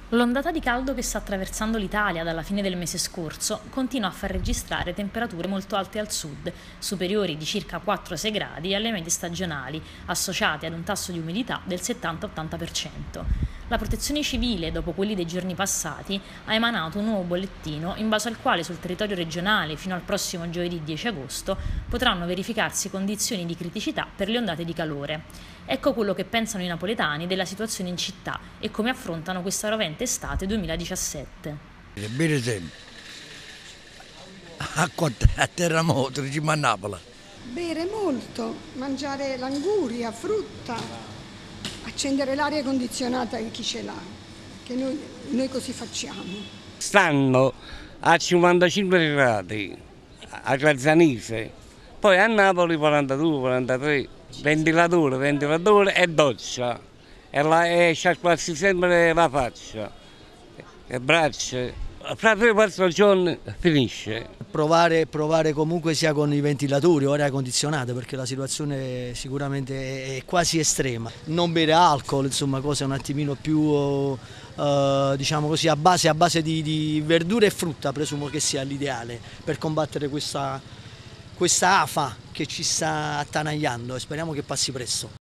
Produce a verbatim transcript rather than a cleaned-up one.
L'ondata di caldo che sta attraversando l'Italia dalla fine del mese scorso continua a far registrare temperature molto alte al sud, superiori di circa quattro sei gradi alle medie stagionali, associate ad un tasso di umidità del settanta ottanta per cento. La Protezione Civile, dopo quelli dei giorni passati, ha emanato un nuovo bollettino in base al quale sul territorio regionale fino al prossimo giovedì dieci agosto potranno verificarsi condizioni di criticità per le ondate di calore. Ecco quello che pensano i napoletani della situazione in città e come affrontano questa rovente estate duemiladiciassette. Bere sempre, acqua a terremoto, diciamo a Napoli. Bere molto, mangiare l'anguria, frutta, accendere l'aria condizionata in chi ce l'ha, che noi, noi così facciamo. Stanno a cinquantacinque gradi a Grazzanise, poi a Napoli quarantadue quarantatré, ventilatore, ventilatore e doccia, e, la, e sciacquarsi sempre la faccia, le braccia. Fra tre quattro giorni finisce. Provare, provare comunque sia con i ventilatori o aria condizionata, perché la situazione sicuramente è quasi estrema. Non bere alcol, insomma cose un attimino più uh, diciamo così a base, a base di, di verdura e frutta, presumo che sia l'ideale per combattere questa, questa afa che ci sta attanagliando e speriamo che passi presto.